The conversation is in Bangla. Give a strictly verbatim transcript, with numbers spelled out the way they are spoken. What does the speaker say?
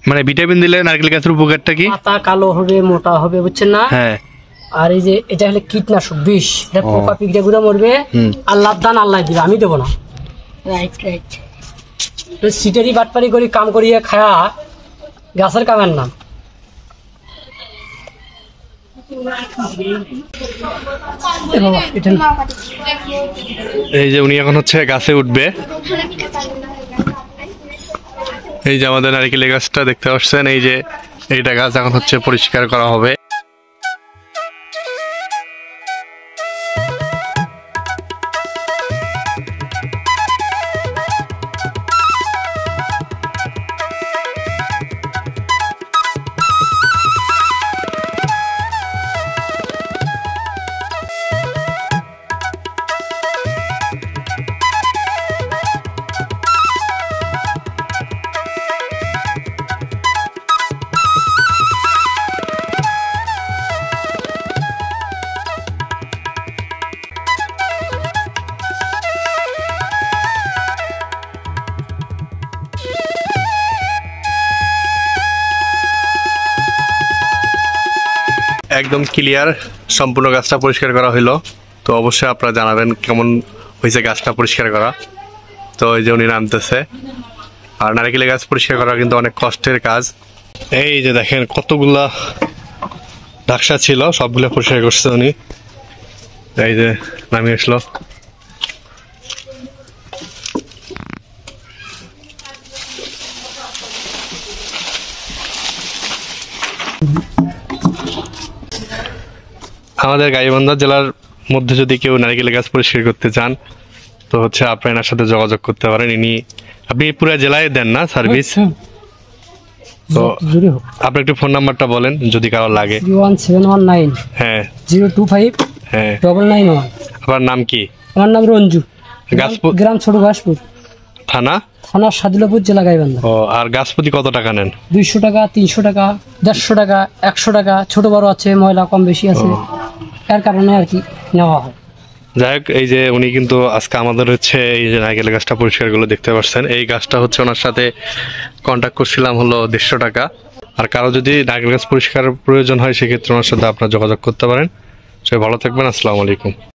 মানে ভিটামিন দিলে নারকেল গাছের উপকারটা কি? পাতা কালো হবে, মোটা হবে, বুঝছেন না? হ্যাঁ। আর এই যে এটা হলো কীটনাশক বিষ, এটা পোকা পিঁপড়ে গুলো মরবে। আল্লাহ দান আল্লাহ দিবে, আমি দেবো না। Right right. সিটারি বাটপারি করি কাম করিয়ে খায়া গাছের কামের নাম। এই যে উনি এখন হচ্ছে গাছে উঠবে। এই যে আমাদের নারকেলের গাছটা দেখতে পাচ্ছেন, এই যে এইটা গাছ এখন হচ্ছে পরিষ্কার করা হবে। একদম ক্লিয়ার, সম্পূর্ণ গাছটা পরিষ্কার করা হইলো। তো অবশ্যই আপনারা জানাবেন কেমন হয়েছে গাছটা পরিষ্কার করা। তো এই যে উনি নামতেছে। আর নারকেলের গাছ পরিষ্কার করা কিন্তু অনেক কষ্টের কাজ। এই যে দেখেন কতগুলা ঢাকসা ছিল, সবগুলো পরিষ্কার করছে উনি। এই যে নামিয়ে আসলো। আমাদের গাইবান্ধা জেলার মধ্যে যদি কেউ নারকেলের গাছ পরিষ্কার করতে চান তো হচ্ছে আপনি এনার সাথে যোগাযোগ করতে পারেন। ইনি আপনি পুরো জেলায় দেন না সার্ভিস? তো আপনি একটু ফোন নাম্বারটা বলেন যদি কারো লাগে। ওয়ান সেভেন ওয়ান নাইন হ্যাঁ জিরো টু ফাইভ হ্যাঁ ডবল নাইন ওয়ান। আপনার নাম কি? আমার নাম রঞ্জু, গাছপুর গ্রাম ছোট ঘাসপুর, থানা থানা সাদুলাপুর, জেলা গাইবান্ধা। ও, আর গাছপতি কত টাকা নেন? দুইশো টাকা, তিনশো টাকা, দেড়শো টাকা, একশো টাকা, ছোট বড় আছে, ময়লা কম বেশি আছে, এর কারণে আর কি নেওয়া হয়। যাই হোক, এই যে উনি কিন্তু আজকে আমাদের হচ্ছে এই যে নারকেল গাছটা পরিষ্কারগুলো দেখতে পাচ্ছেন। এই গাছটা হচ্ছে ওনার সাথে কন্ট্যাক্ট করছিলাম হলো দেড়শো টাকা। আর কারো যদি নারকেল গাছ পরিষ্কার প্রয়োজন হয় সেক্ষেত্রে ওনার সাথে আপনারা যোগাযোগ করতে পারেন। সবাই ভালো থাকবেন, আসসালামু আলাইকুম।